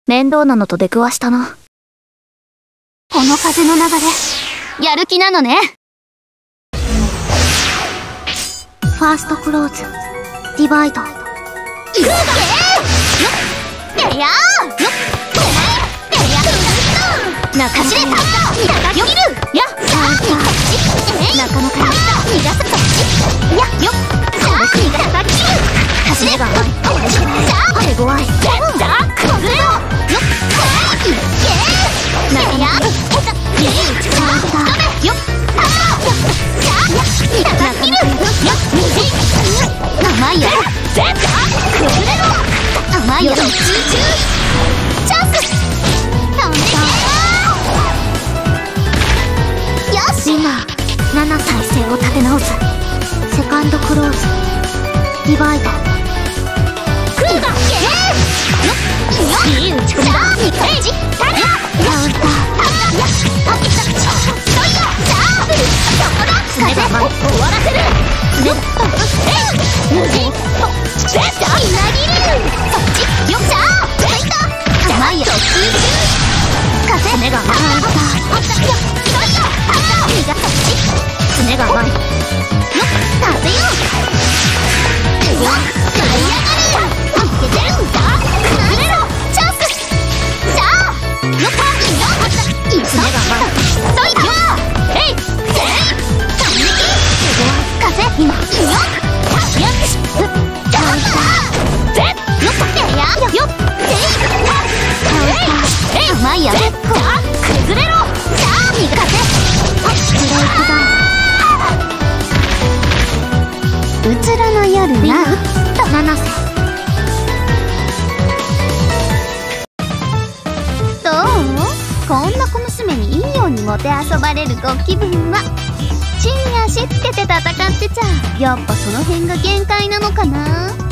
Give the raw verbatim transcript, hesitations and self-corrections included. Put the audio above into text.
面倒なのと出くわしたな。この風の流れ、やる気なのね。ファーストクローズ、ディバイド。いくぞ！えやー！中走れた！よぎる！やっ！中野から逃がす！やっ！よっ！さあ！逃がさっき！走れが甘い！手強い！じゃあ！崩れろ！よっ！いけー！中野！いい！さあ！よっ！さあ！逃がさっきる！よっ！甘いよ！じゃあ！崩れろ！甘いよ！集中！チャンス！飛んでけ！今、なな再生を立て直す。セカンドクローズ、ディバイド。クーガー！いい打ち込みだ！えい！カウンター！風が舞い終わらせる！えい！無人！いなぎる！そっち！よっしゃー！ついた！甘いよ！集中！風！目が甘い！あったよ！身がそっち！爪が甘い！よっ！食べよう！うわっ！舞い上がる！いけてるんだ！崩れろ！チャンス！さあ！よっ！いいよ！爪が甘い！そいよ！えい！せい！飛んでき！風！今！いいよ！よし！ちょっと！ぜっ！よっ！えや！よっ！せい！えい！甘いや！さあ！崩れろ！さあ！右風！うつらの夜な七瀬。どう？こんな小娘にいいようにもてあそばれるご気分は。地に足つけて戦ってちゃやっぱその辺が限界なのかな。